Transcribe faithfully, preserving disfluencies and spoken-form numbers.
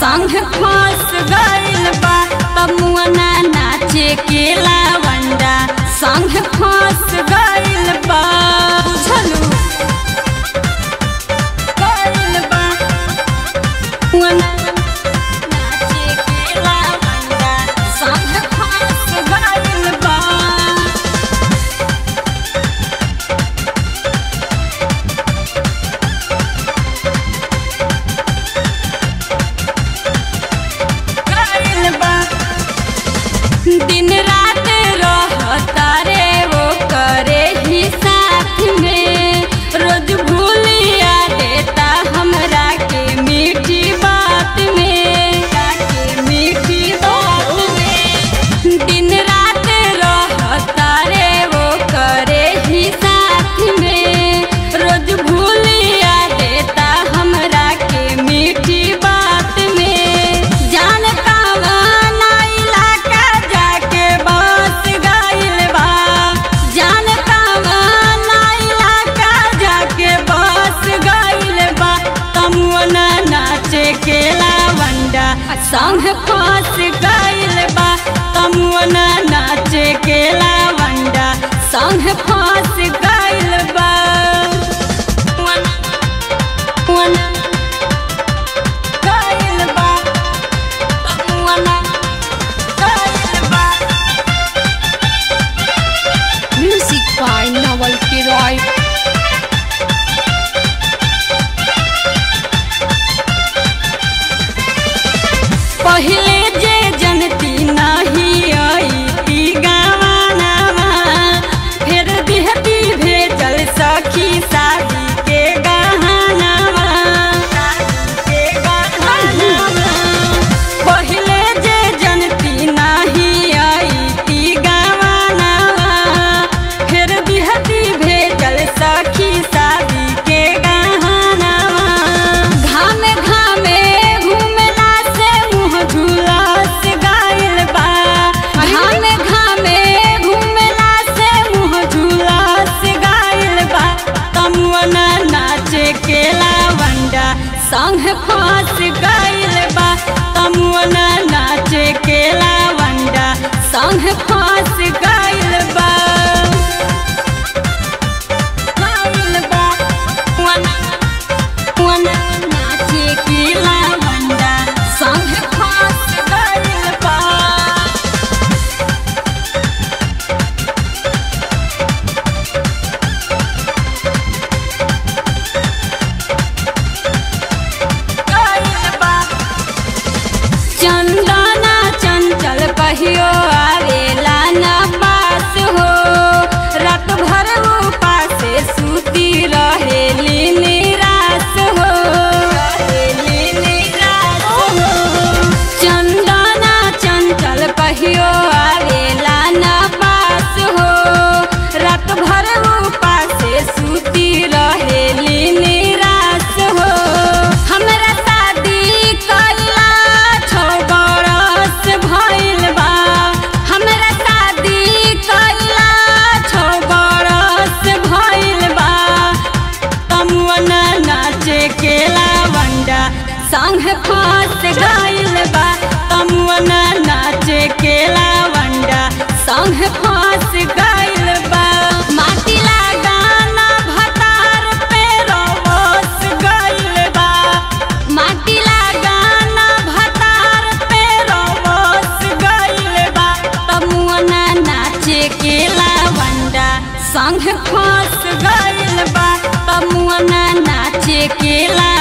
संग फंस गइल बा तमुना नाचे के लावंडा संग फंस गइल बा बुझलू गइल बा नाचे के लावंडा संग फंस गइल बा दिन रात रहता रे वो करे ही साथ में रोज भूलिया देता हमरा के मीठी बात में के मीठी बात में दिन रात रहता रे वो करे ही साथ में रोज भूलिया देता हमरा के मीठी बात में जान संग फंस गइल बा तमुना नाचे के लावंडा संग फंस गइल बा गइल बा तमुना गइल बा म्यूजिक बाय नवल किरॉय। पहले जे जनती नहीं आई ती गवानावा फिर दिहती भेजल सखी शादी के गहनावा के गहनावा पहले जे जनती नहीं आई ती गवानावा फिर दिहती भेजल सखी शादी के गहनावा घाम घामे झुलस गइल बा घामे घामे घूमला से मुँह झुलस गइल बा तमुना नाचे के लावंडा संग फंस गइल बा तमुना नाचे के लावंडा संग फंस गइल बा गइल बा नाचे के लावंडा संग फंस गइल बा गइल बा चंदना चंचल कहियो आवेला न पास हो रात भर उपास सूती रहेली निराश हो रहेली निराश हो चंदना चंचल कहियो आवेला न पास हो रात भर उपास सूती रहेली निराश हो हमरा शादी कइला छौ बरस भइल बा हमरा शादी कइला छौ बरस भइल बा तमुना नाचे के लावंडा संग फंस गइल बा तमुना नाचे के लावंडा संग फंस गइल बा माटी लगाना भतार पे रोस गइल बा माटी लगाना भतार पे रोस गइल बा तमुना नाचे के लावंडा संग फंस गइल बा तमुना नाचे के ला